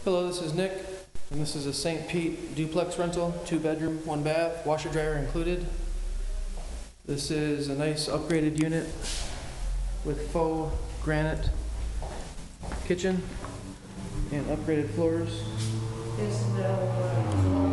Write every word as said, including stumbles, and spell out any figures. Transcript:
Hello, this is Nick, and this is a Saint Pete duplex rental, two bedroom, one bath, washer dryer included. This is a nice upgraded unit with faux granite kitchen and upgraded floors. There's no uh,